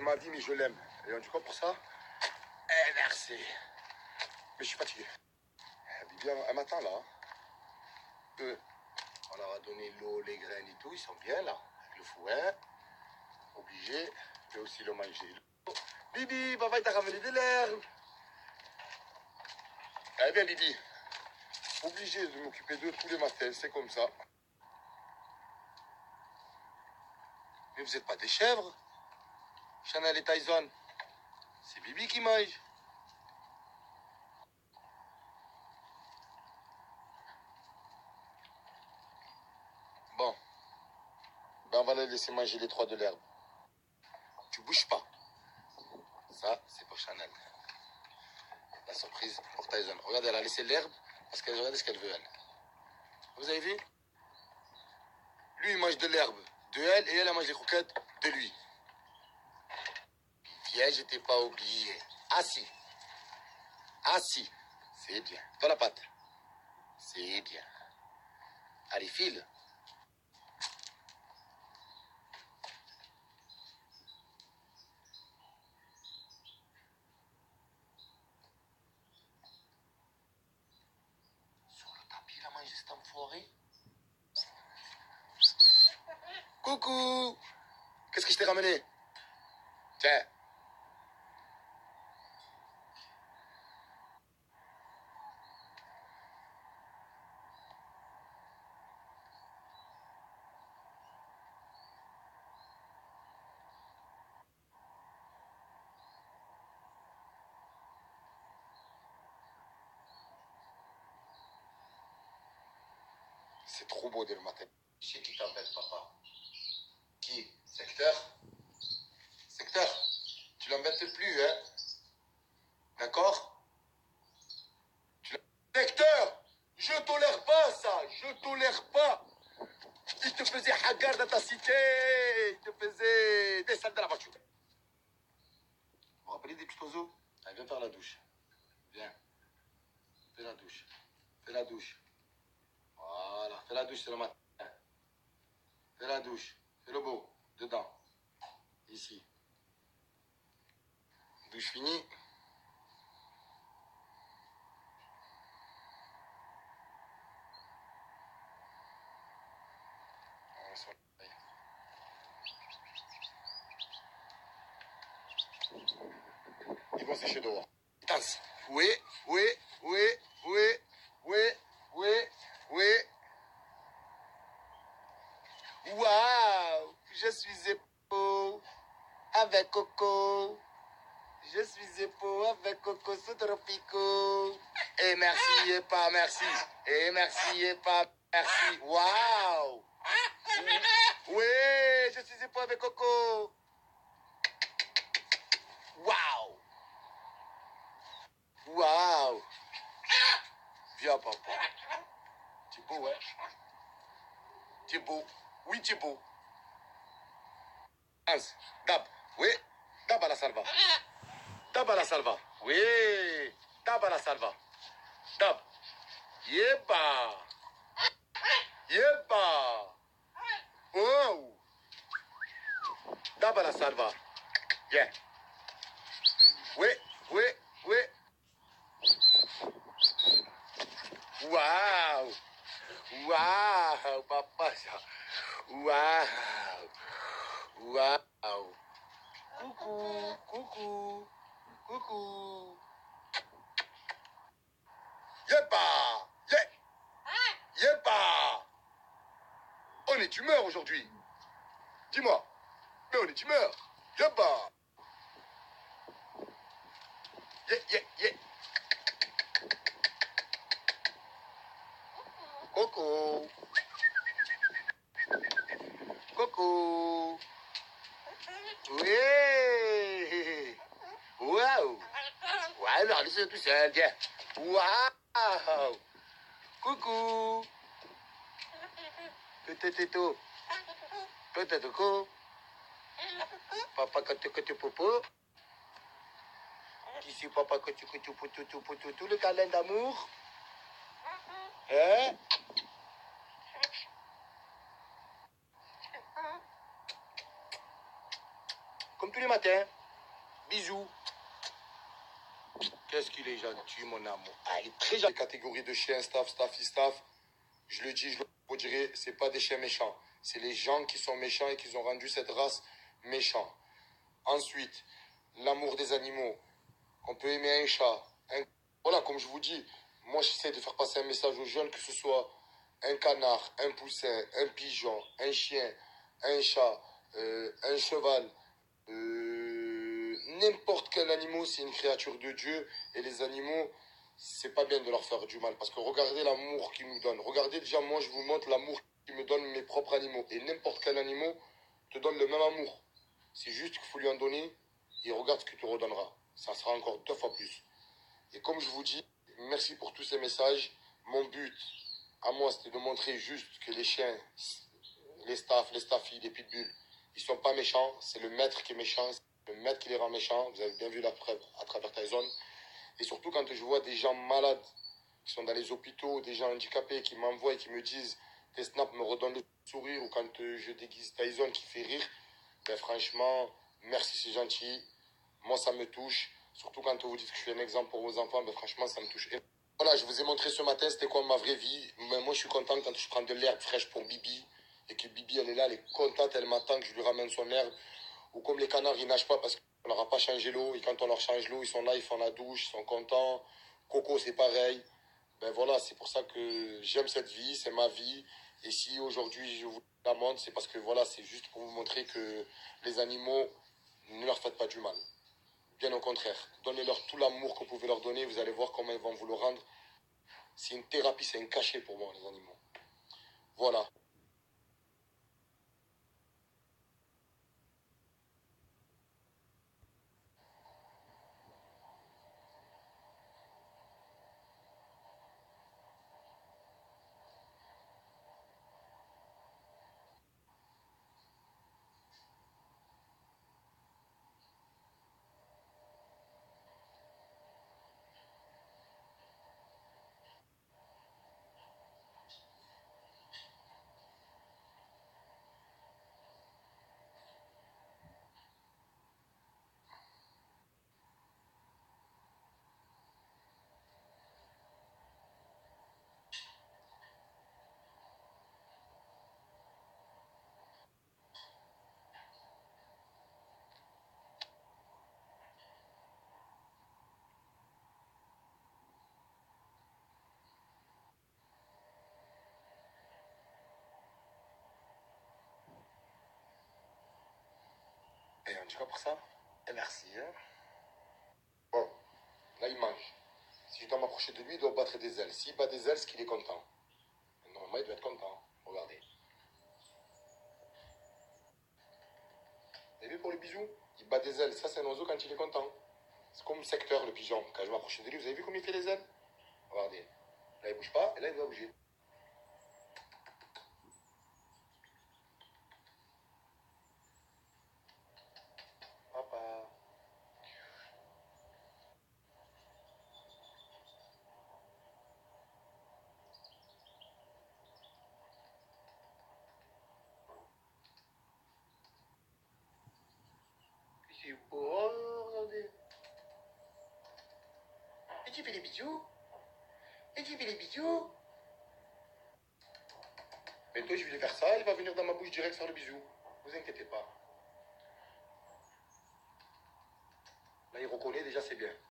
ma vie, mais je l'aime. Et on dit quoi pour ça? Eh, merci. Mais je suis fatigué. Bibi, un matin, là, on leur a donné l'eau, les graines et tout. Ils sont bien, là. Avec le fouet. Obligé. Je vais aussi le manger. Bibi, papa, il t'a ramené de l'herbe. Eh bien, Bibi. Obligé de m'occuper d'eux tous les matins. C'est comme ça. Mais vous n'êtes pas des chèvres. Chanel et Tyson. C'est Bibi qui mange. Bon. Ben, on va les laisser manger les trois de l'herbe. Tu bouges pas. Ça, c'est pour Chanel. La surprise pour Tyson. Regardez, elle a laissé l'herbe parce qu'elle regarde ce qu'elle veut, elle. Vous avez vu? Lui, il mange de l'herbe de elle et elle mange les croquettes de lui. Viens, je t'ai pas oublié. Assis. Assis. C'est bien. Dans la patte. C'est bien. Allez, file. Sur le tapis, il a mangé cet enfoiré. Coucou. Qu'est-ce que je t'ai ramené? Tiens. C'est trop beau dès le matin. Je sais qui t'embête, papa. Qui? Secteur? Secteur? Tu l'embêtes plus, hein? D'accord? Secteur! Je tolère pas ça! Je tolère pas! Il te faisait hagar dans ta cité! Il te faisait descendre de la voiture! Vous vous rappelez des petits oiseaux? Allez, viens faire la douche. Viens. Fais la douche. Fais la douche. Voilà. Fais la douche, c'est le matin. Fais la douche. Fais le beau. Dedans. Ici. Douche finie. Ils vont sécher dehors. Danse. Oui, oui, oui, oui, oui, oui, oui. Waouh! Je suis épaule avec Coco. Je suis épaule avec Coco sous Tropico. Et merci et pas merci. Et merci et pas merci. Waouh! Oui, je suis épaule avec Coco. Waouh! Waouh! Viens, papa. Tu es beau, hein? Tu es beau. Oui, tu es beau. Hans, Dab. Oui. Dab à la salva. Dab à la salva. Oui. Dab à la salva. Dab. Yeba. Yeba. Oh. Dab à la salva. Viens. Oui, oui, oui. Waouh. Waouh, papa. Waouh. Waouh. Coucou, coucou, coucou. Yépa! Yépa! On est d'humeur aujourd'hui. Dis-moi. Mais on est d'humeur. Yépa! Yeah. Coco. Coco. Oui. Waouh. Ouais, alors, laissez tout seul, viens. Waouh. Coucou. Peut-être. Peut-être que. Papa, quand tu popo. Ici, papa, quand tu tout le câlin d'amour. Hein? Comme tous les matins. Bisous. Qu'est-ce qu'il est gentil, mon amour. Ah, il est très gentil. Les catégories de chiens, staff. Je le dis, je le redirai, c'est pas des chiens méchants. C'est les gens qui sont méchants et qui ont rendu cette race méchante. Ensuite, l'amour des animaux. On peut aimer un chat. Voilà, comme je vous dis, moi j'essaie de faire passer un message aux jeunes, que ce soit un canard, un poussin, un pigeon, un chien, un chat, un cheval, n'importe quel animal, c'est une créature de Dieu. Et les animaux, c'est pas bien de leur faire du mal. Parce que regardez l'amour qu'ils nous donnent. Regardez déjà, moi je vous montre l'amour qu'ils me donnent mes propres animaux. Et n'importe quel animal te donne le même amour. C'est juste qu'il faut lui en donner et regarde ce qu'il te redonnera. Ça sera encore 2 fois plus. Et comme je vous dis, merci pour tous ces messages. Mon but, à moi, c'était de montrer juste que les chiens, les staffs, les staffies, les pitbulls, ils sont pas méchants. C'est le maître qui est méchant. C'est le maître qui les rend méchants. Vous avez bien vu la preuve à travers Tyson. Et surtout quand je vois des gens malades qui sont dans les hôpitaux, des gens handicapés qui m'envoient et qui me disent tes snaps me redonnent le sourire, ou quand je déguise Tyson qui fait rire, ben franchement, merci, c'est gentil. Moi, ça me touche. Surtout quand vous dites que je suis un exemple pour vos enfants, ben franchement, ça me touche. Et voilà, je vous ai montré ce matin c'était quoi ma vraie vie. Mais moi, je suis content quand je prends de l'herbe fraîche pour Bibi. Et que Bibi, elle est là, elle est contente, elle m'attend que je lui ramène son herbe. Ou comme les canards, ils nagent pas parce qu'on leur a pas changé l'eau. Et quand on leur change l'eau, ils sont là, ils font la douche, ils sont contents. Coco, c'est pareil. Ben voilà, c'est pour ça que j'aime cette vie, c'est ma vie. Et si aujourd'hui je vous la montre, c'est parce que voilà, c'est juste pour vous montrer que les animaux, ne leur faites pas du mal. Bien au contraire, donnez-leur tout l'amour que vous pouvez leur donner, vous allez voir comment ils vont vous le rendre. C'est une thérapie, c'est un cachet pour moi, les animaux. Voilà. Et on dit quoi pour ça? Et merci. Hein. Bon, là il mange. Si je dois m'approcher de lui, il doit battre des ailes. S'il bat des ailes, c'est qu'il est content. Normalement, il doit être content. Regardez. Vous avez vu pour le bisou? Il bat des ailes. Ça, c'est un oiseau quand il est content. C'est comme secteur, le pigeon. Quand je m'approche de lui, vous avez vu comme il fait les ailes? Regardez. Là, il bouge pas, et là, il doit bouger. Papa. C'est beau, regardez. Et tu fais les bisous? Et tu fais les bisous? Bientôt, je vais lui faire ça, il va venir dans ma bouche direct faire le bisou. Vous inquiétez pas. Là, il reconnaît, déjà, c'est bien.